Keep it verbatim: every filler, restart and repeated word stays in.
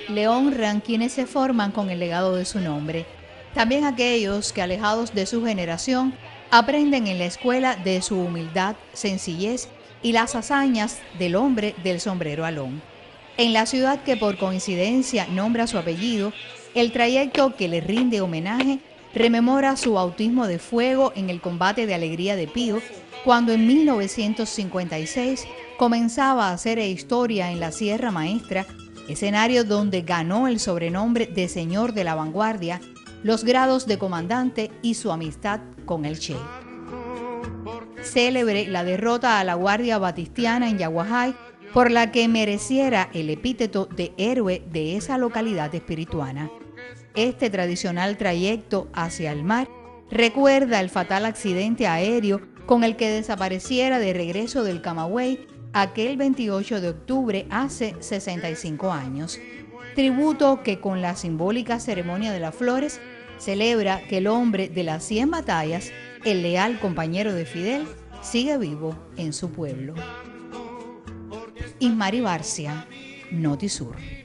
le honran quienes se forman con el legado de su nombre. También aquellos que, alejados de su generación, aprenden en la escuela de su humildad, sencillez y las hazañas del hombre del sombrero alón. En la ciudad que por coincidencia nombra su apellido, el trayecto que le rinde homenaje rememora su bautismo de fuego en el combate de Alegría de Pío, cuando en mil novecientos cincuenta y seis comenzaba a hacer historia en la Sierra Maestra, escenario donde ganó el sobrenombre de Señor de la Vanguardia, los grados de comandante y su amistad con el Che. Célebre la derrota a la Guardia Batistiana en Yaguajay, por la que mereciera el epíteto de héroe de esa localidad espirituana. Este tradicional trayecto hacia el mar recuerda el fatal accidente aéreo con el que desapareciera de regreso del Camagüey aquel veintiocho de octubre hace sesenta y cinco años. Tributo que con la simbólica ceremonia de las flores celebra que el hombre de las cien batallas, el leal compañero de Fidel, sigue vivo en su pueblo. Ismari Barcia, Notisur.